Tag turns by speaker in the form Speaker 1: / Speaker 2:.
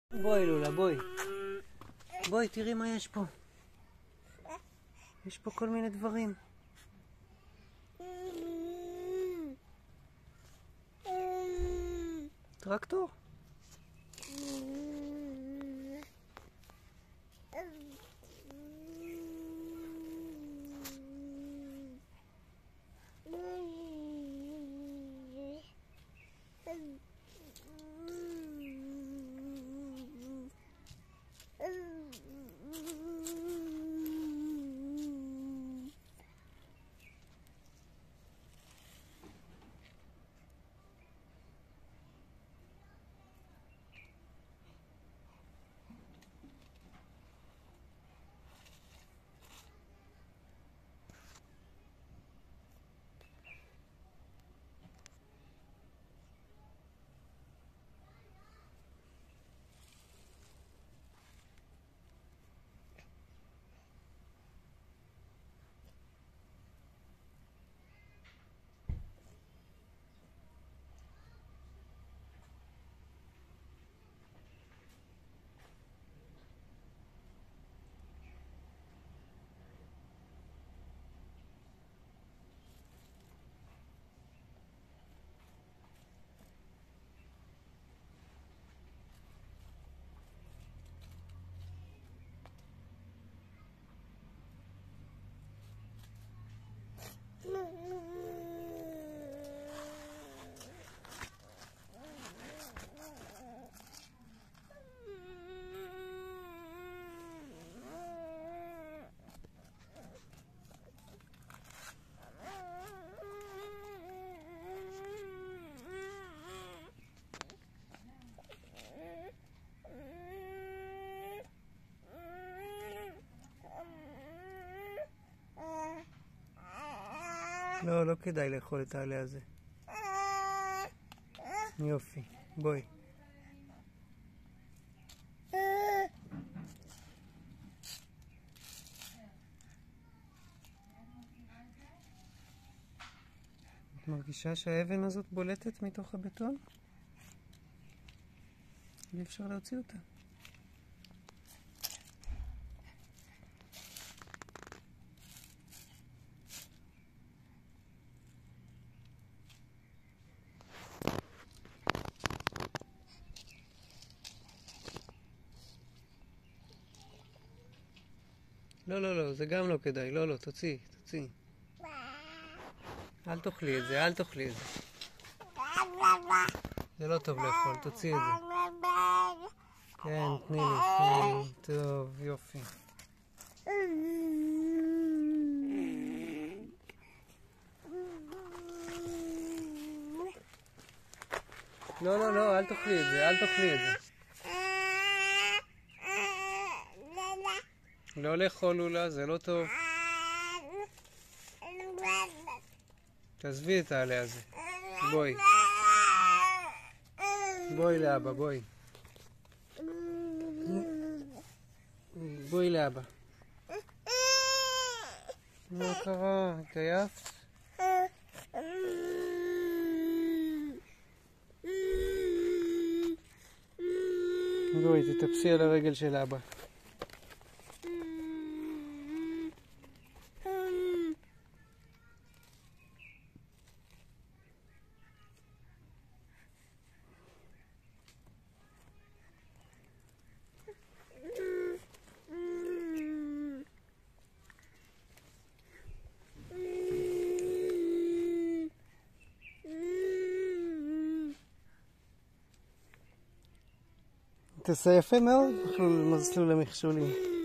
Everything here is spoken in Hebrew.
Speaker 1: בואי לולה, בואי. בואי, תראי מה יש פה. יש פה כל מיני דברים. טרקטור. לא, לא כדאי לאכול את העלה הזה. יופי, בואי. את מרגישה שהאבן הזאת בולטת מתוך הבטון? אי אפשר להוציא אותה. לא, לא, לא, זה גם לא כדאי. לא, לא, תוציא, תוציא. אל תאכלי את זה, אל תאכלי את זה. זה לא טוב לאכול, תוציא את זה. כן, תני לי. טוב, יופי. לא, לא, לא, אל תאכלי את זה, אל תאכלי את זה. לא לאכול לולה, זה לא טוב. תעזבי את העלה הזה. בואי. בואי לאבא, בואי. בואי לאבא. מה קרה? התעייפת? בואי, תטפסי על הרגל של אבא. תעשה יפה מאוד, מסלול המכשולים.